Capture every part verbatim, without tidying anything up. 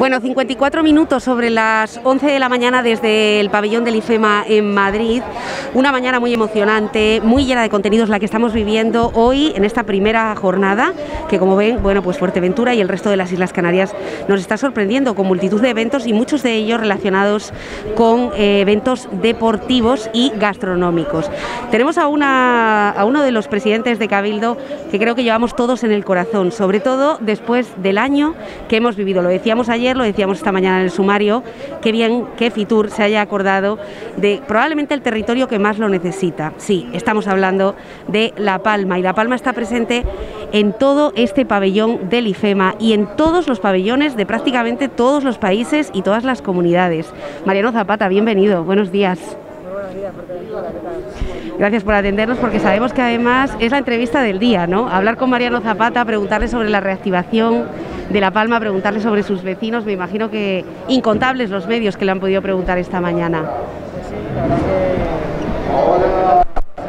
Bueno, cincuenta y cuatro minutos sobre las once de la mañana desde el pabellón del IFEMA en Madrid. Una mañana muy emocionante, muy llena de contenidos la que estamos viviendo hoy en esta primera jornada, que como ven, bueno, pues Fuerteventura y el resto de las Islas Canarias nos está sorprendiendo con multitud de eventos y muchos de ellos relacionados con eh, eventos deportivos y gastronómicos. Tenemos a, una, a uno de los presidentes de Cabildo que creo que llevamos todos en el corazón, sobre todo después del año que hemos vivido. Lo decíamos ayer, lo decíamos esta mañana en el sumario, qué bien que Fitur se haya acordado de probablemente el territorio que más lo necesita. Sí, estamos hablando de La Palma, y La Palma está presente en todo este pabellón del IFEMA y en todos los pabellones de prácticamente todos los países y todas las comunidades. Mariano Zapata, bienvenido, buenos días. Muy buenos días, Fuerteventura, ¿qué tal? Gracias por atendernos, porque sabemos que además es la entrevista del día, ¿no? Hablar con Mariano Zapata, preguntarle sobre la reactivación de La Palma, preguntarle sobre sus vecinos. Me imagino que incontables los medios que le han podido preguntar esta mañana. Sí, la verdad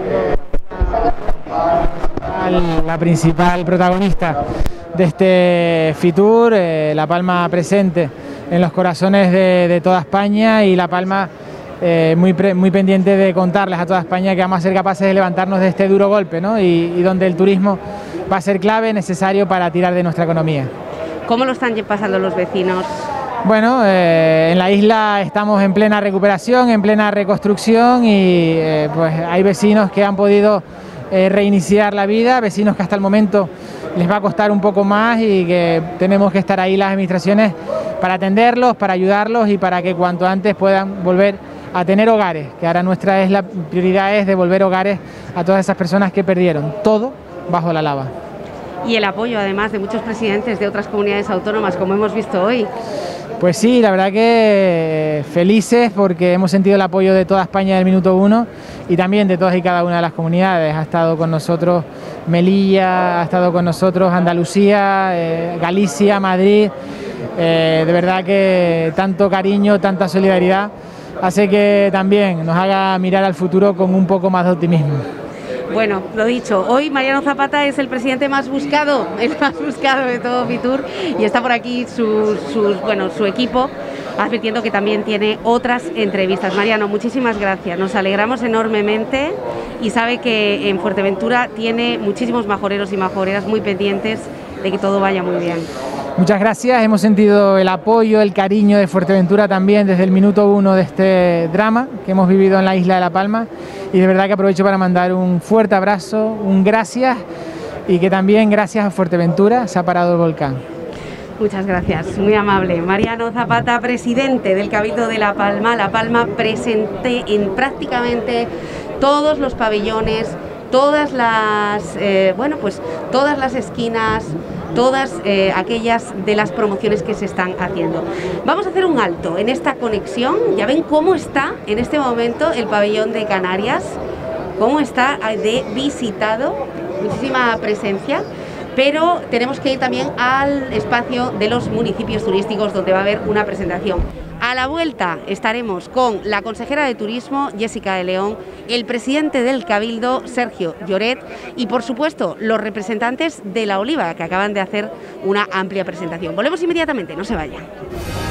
que la principal protagonista de este Fitur, eh, La Palma presente en los corazones de, de toda España, y La Palma eh, muy, pre, muy pendiente de contarles a toda España que vamos a ser capaces de levantarnos de este duro golpe, ¿no? y, y donde el turismo va a ser clave, necesario para tirar de nuestra economía. ¿Cómo lo están pasando los vecinos? Bueno, eh, en la isla estamos en plena recuperación, en plena reconstrucción, y eh, pues hay vecinos que han podido eh, reiniciar la vida, vecinos que hasta el momento les va a costar un poco más y que tenemos que estar ahí las administraciones para atenderlos, para ayudarlos y para que cuanto antes puedan volver a tener hogares, que ahora nuestra es la prioridad es devolver hogares a todas esas personas que perdieron todo bajo la lava. Y el apoyo además de muchos presidentes de otras comunidades autónomas, como hemos visto hoy. Pues sí, la verdad que felices porque hemos sentido el apoyo de toda España del minuto uno y también de todas y cada una de las comunidades. Ha estado con nosotros Melilla, ha estado con nosotros Andalucía, eh, Galicia, Madrid. Eh, de verdad que tanto cariño, tanta solidaridad hace que también nos haga mirar al futuro con un poco más de optimismo. Bueno, lo dicho, hoy Mariano Zapata es el presidente más buscado, el más buscado de todo Fitur, y está por aquí su, su, bueno, su equipo, advirtiendo que también tiene otras entrevistas. Mariano, muchísimas gracias, nos alegramos enormemente, y sabe que en Fuerteventura tiene muchísimos majoreros y majoreras muy pendientes de que todo vaya muy bien. Muchas gracias, hemos sentido el apoyo, el cariño de Fuerteventura también desde el minuto uno de este drama que hemos vivido en la isla de La Palma, y de verdad que aprovecho para mandar un fuerte abrazo, un gracias, y que también gracias a Fuerteventura se ha parado el volcán. Muchas gracias, muy amable. Mariano Zapata, presidente del Cabildo de La Palma. La Palma presente en prácticamente todos los pabellones, todas las, eh, bueno, pues todas las esquinas, todas eh, aquellas de las promociones que se están haciendo. Vamos a hacer un alto en esta conexión. Ya ven cómo está en este momento el pabellón de Canarias, cómo está de visitado, muchísima presencia, pero tenemos que ir también al espacio de los municipios turísticos, donde va a haber una presentación. A la vuelta estaremos con la consejera de Turismo, Jessica de León, el presidente del Cabildo, Sergio Lloret, y por supuesto los representantes de La Oliva, que acaban de hacer una amplia presentación. Volvemos inmediatamente, no se vayan.